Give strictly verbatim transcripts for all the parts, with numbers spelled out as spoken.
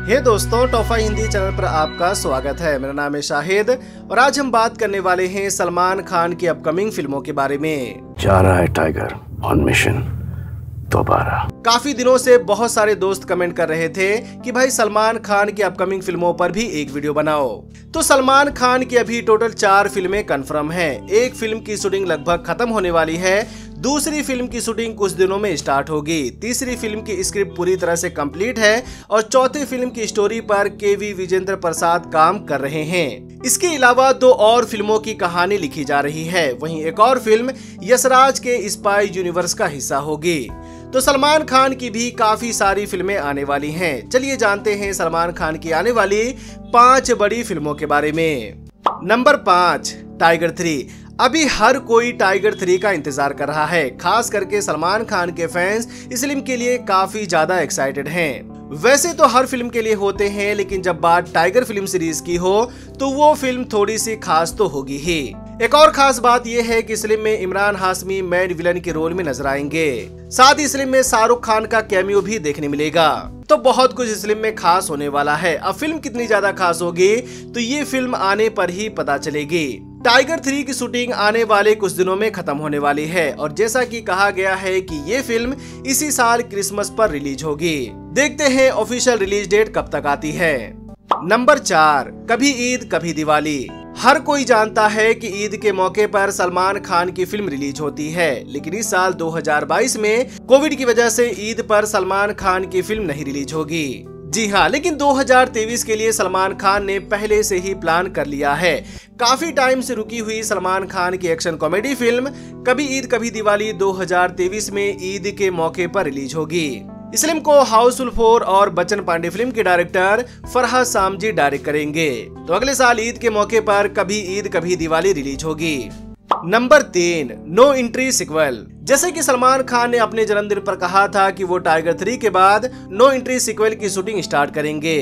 हे दोस्तों, Taufa Hindi channel पर आपका स्वागत है। मेरा नाम है शाहिद और आज हम बात करने वाले हैं सलमान खान की अपकमिंग फिल्मों के बारे में। जा रहा है टाइगर ऑन मिशन दोबारा। काफी दिनों से बहुत सारे दोस्त कमेंट कर रहे थे कि भाई सलमान खान की अपकमिंग फिल्मों पर भी एक वीडियो बनाओ। तो सलमान खान की अभी टोटल चार फिल्में कंफर्म हैं। एक फिल्म की शूटिंग लगभग खत्म होने वाली है, दूसरी फिल्म की शूटिंग कुछ दिनों में स्टार्ट होगी, तीसरी फिल्म की स्क्रिप्ट पूरी तरह से कंप्लीट है और चौथी फिल्म की स्टोरी पर के वी विजेंद्र प्रसाद काम कर रहे हैं। इसके अलावा दो और फिल्मों की कहानी लिखी जा रही है। वहीं एक और फिल्म यशराज के स्पाई यूनिवर्स का हिस्सा होगी। तो सलमान खान की भी काफी सारी फिल्में आने वाली हैं। चलिए जानते हैं सलमान खान की आने वाली पांच बड़ी फिल्मों के बारे में। नंबर पाँच, टाइगर थ्री। अभी हर कोई टाइगर थ्री का इंतजार कर रहा है, खास करके सलमान खान के फैंस इस फिल्म के लिए काफी ज्यादा एक्साइटेड हैं। वैसे तो हर फिल्म के लिए होते हैं, लेकिन जब बात टाइगर फिल्म सीरीज की हो तो वो फिल्म थोड़ी सी खास तो होगी ही। एक और खास बात यह है कि इस फिल्म में इमरान हाशमी मेन विलन के रोल में नजर आएंगे। साथ ही इस फिल्म में शाहरुख खान का कैमियो भी देखने मिलेगा। तो बहुत कुछ इस फिल्म में खास होने वाला है। अब फिल्म कितनी ज्यादा खास होगी तो ये फिल्म आने पर ही पता चलेगी। टाइगर थ्री की शूटिंग आने वाले कुछ दिनों में खत्म होने वाली है और जैसा कि कहा गया है कि ये फिल्म इसी साल क्रिसमस पर रिलीज होगी। देखते हैं ऑफिशियल रिलीज डेट कब तक आती है। नंबर चार, कभी ईद कभी दिवाली। हर कोई जानता है कि ईद के मौके पर सलमान खान की फिल्म रिलीज होती है, लेकिन इस साल दो हज़ार बाईस में कोविड की वजह से ईद पर सलमान खान की फिल्म नहीं रिलीज होगी। जी हाँ, लेकिन दो हज़ार तेईस के लिए सलमान खान ने पहले से ही प्लान कर लिया है। काफी टाइम से रुकी हुई सलमान खान की एक्शन कॉमेडी फिल्म कभी ईद कभी दिवाली दो हज़ार तेईस में ईद के मौके पर रिलीज होगी। इस फिल्म को हाउसफुल फोर और बच्चन पांडे फिल्म के डायरेक्टर फरहाद सामजी डायरेक्ट करेंगे। तो अगले साल ईद के मौके पर कभी ईद कभी दिवाली रिलीज होगी। नंबर तीन, नो एंट्री सीक्वल। जैसे कि सलमान खान ने अपने जन्मदिन पर कहा था कि वो टाइगर थ्री के बाद नो एंट्री सीक्वल की शूटिंग स्टार्ट करेंगे।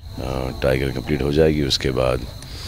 टाइगर कंप्लीट हो जाएगी, उसके बाद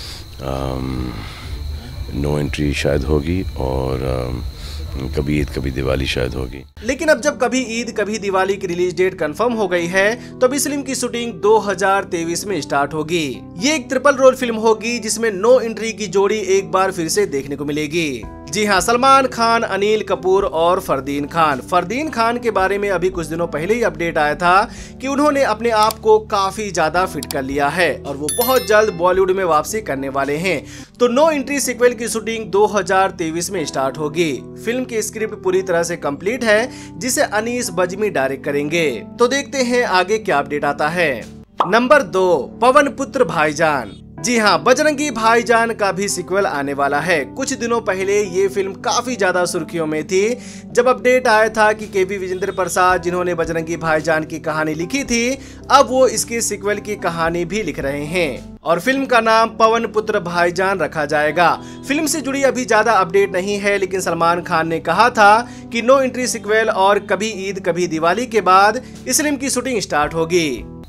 नो एंट्री शायद होगी और आम, कभी ईद कभी दिवाली शायद होगी। लेकिन अब जब कभी ईद कभी दिवाली की रिलीज डेट कंफर्म हो गई है तो अब इस फिल्म की शूटिंग दो हज़ार तेईस में स्टार्ट होगी। ये एक ट्रिपल रोल फिल्म होगी जिसमें नो एंट्री की जोड़ी एक बार फिर से देखने को मिलेगी। जी हाँ, सलमान खान, अनिल कपूर और फरदीन खान। फरदीन खान के बारे में अभी कुछ दिनों पहले ही अपडेट आया था कि उन्होंने अपने आप को काफी ज्यादा फिट कर लिया है और वो बहुत जल्द बॉलीवुड में वापसी करने वाले हैं। तो नो एंट्री सीक्वल की शूटिंग दो हज़ार तेईस में स्टार्ट होगी। फिल्म की स्क्रिप्ट पूरी तरह से कंप्लीट है, जिसे अनीस बज्मी डायरेक्ट करेंगे। तो देखते हैं आगे क्या अपडेट आता है। नंबर दो, पवन पुत्र भाईजान। जी हाँ, बजरंगी भाईजान का भी सीक्वल आने वाला है। कुछ दिनों पहले ये फिल्म काफी ज्यादा सुर्खियों में थी जब अपडेट आया था कि के वी विजेंद्र प्रसाद, जिन्होंने बजरंगी भाईजान की कहानी लिखी थी, अब वो इसके सीक्वल की कहानी भी लिख रहे हैं और फिल्म का नाम पवन पुत्र भाईजान रखा जाएगा। फिल्म से जुड़ी अभी ज्यादा अपडेट नहीं है, लेकिन सलमान खान ने कहा था कि नो एंट्री सीक्वल और कभी ईद कभी दिवाली के बाद इस फिल्म की शूटिंग स्टार्ट होगी।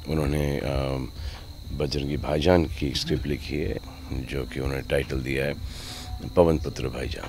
उन्होंने बजरंगी भाईजान की स्क्रिप्ट लिखी है, जो कि उन्होंने टाइटल दिया है पवन पुत्र भाईजान।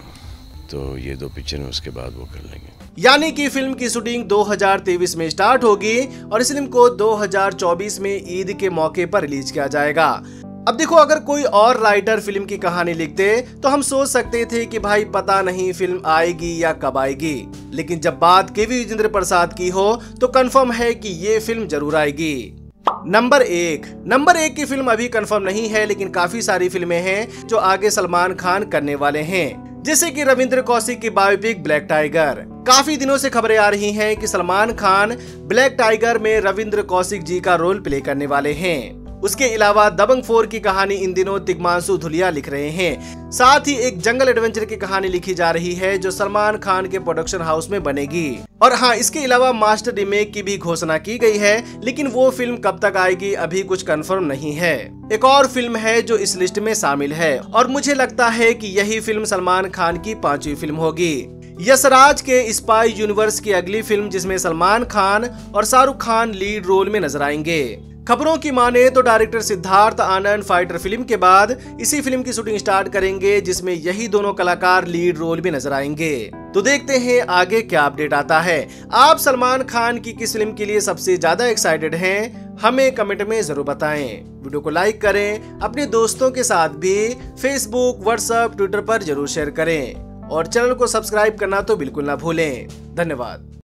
तो ये दो पिक्चर हैं, उसके बाद वो कर लेंगे। यानी कि फिल्म की शूटिंग दो हज़ार तेईस में स्टार्ट होगी और इस फिल्म को दो हज़ार चौबीस में ईद के मौके पर रिलीज किया जाएगा। अब देखो, अगर कोई और राइटर फिल्म की कहानी लिखते तो हम सोच सकते थे कि भाई पता नहीं फिल्म आएगी या कब आएगी, लेकिन जब बात के वी विजेंद्र प्रसाद की हो तो कंफर्म है कि ये फिल्म जरूर आएगी। नंबर एक, नंबर एक की फिल्म अभी कंफर्म नहीं है, लेकिन काफी सारी फिल्में हैं जो आगे सलमान खान करने वाले हैं, जैसे कि रविंद्र कौशिक की बायोपिक ब्लैक टाइगर। काफी दिनों से खबरें आ रही हैं कि सलमान खान ब्लैक टाइगर में रविंद्र कौशिक जी का रोल प्ले करने वाले हैं। उसके अलावा दबंग फोर की कहानी इन दिनों तिग्मांशु धुलिया लिख रहे हैं। साथ ही एक जंगल एडवेंचर की कहानी लिखी जा रही है जो सलमान खान के प्रोडक्शन हाउस में बनेगी। और हाँ, इसके अलावा मास्टर रीमेक की भी घोषणा की गई है, लेकिन वो फिल्म कब तक आएगी अभी कुछ कंफर्म नहीं है। एक और फिल्म है जो इस लिस्ट में शामिल है और मुझे लगता है कि यही फिल्म सलमान खान की पांचवी फिल्म होगी। यशराज के स्पाई यूनिवर्स की अगली फिल्म, जिसमें सलमान खान और शाहरुख खान लीड रोल में नजर आएंगे। खबरों की माने तो director Siddharth Anand Fighter film के बाद इसी फिल्म की शूटिंग स्टार्ट करेंगे, जिसमें यही दोनों कलाकार लीड रोल में नजर आएंगे। तो देखते हैं आगे क्या अपडेट आता है। आप सलमान खान की किस फिल्म के लिए सबसे ज्यादा एक्साइटेड हैं, हमें कमेंट में जरूर बताएं। वीडियो को लाइक करें, अपने दोस्तों के साथ भी फेसबुक, व्हाट्सएप, ट्विटर पर जरूर शेयर करें और चैनल को सब्सक्राइब करना तो बिल्कुल ना भूलें। धन्यवाद।